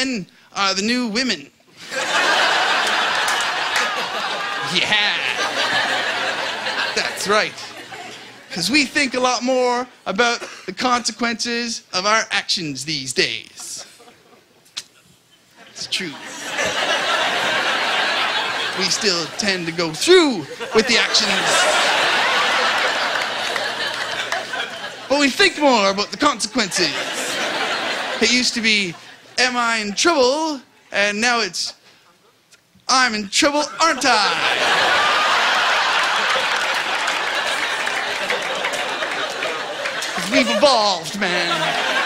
men are the new women. Yeah. That's right. Because we think a lot more about the consequences of our actions these days. It's true. We still tend to go through with the actions. But we think more about the consequences. It used to be, am I in trouble? And now it's, I'm in trouble, aren't I? We've evolved, man.